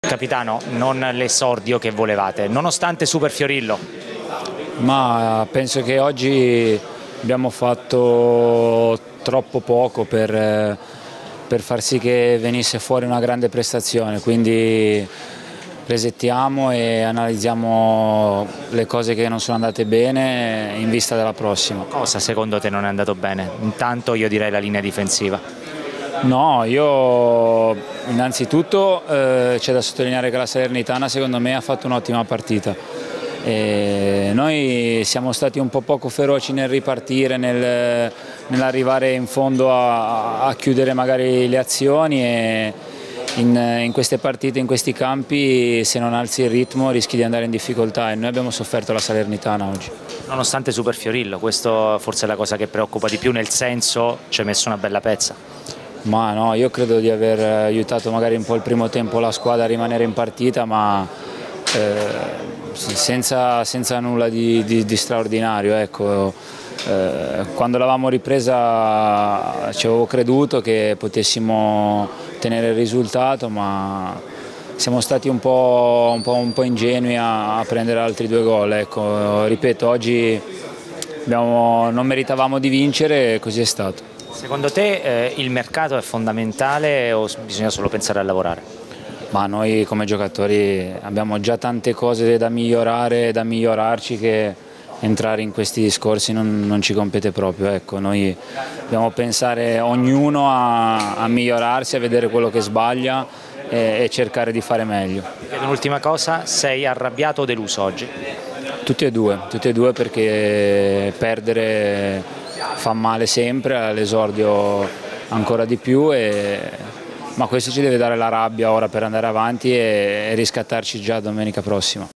Capitano, non l'esordio che volevate, nonostante Super Fiorillo. Ma penso che oggi abbiamo fatto troppo poco per far sì che venisse fuori una grande prestazione, quindi resettiamo e analizziamo le cose che non sono andate bene in vista della prossima. Cosa secondo te non è andato bene? Intanto io direi la linea difensiva. No, io innanzitutto c'è da sottolineare che la Salernitana secondo me ha fatto un'ottima partita. Noi siamo stati un po' poco feroci nel ripartire, nell'arrivare in fondo a chiudere magari le azioni e in queste partite, in questi campi, se non alzi il ritmo rischi di andare in difficoltà e noi abbiamo sofferto la Salernitana oggi. Nonostante Super Fiorillo, questo forse è la cosa che preoccupa di più, nel senso ci hai messo una bella pezza. Ma no, io credo di aver aiutato magari un po' il primo tempo la squadra a rimanere in partita, ma senza nulla di straordinario. Ecco. Quando l'avevamo ripresa ci avevo creduto che potessimo tenere il risultato, ma siamo stati un po' ingenui a prendere altri 2 gol. Ecco, ripeto, oggi non meritavamo di vincere e così è stato. Secondo te il mercato è fondamentale o bisogna solo pensare a lavorare? Ma noi come giocatori abbiamo già tante cose da migliorare, da migliorarci, che entrare in questi discorsi non ci compete proprio. Ecco, noi dobbiamo pensare ognuno a migliorarsi, a vedere quello che sbaglia e cercare di fare meglio. Ed un'ultima cosa, sei arrabbiato o deluso oggi? Tutti e due perché perdere fa male sempre, all'esordio ancora di più, ma questo ci deve dare la rabbia ora per andare avanti e riscattarci già domenica prossima.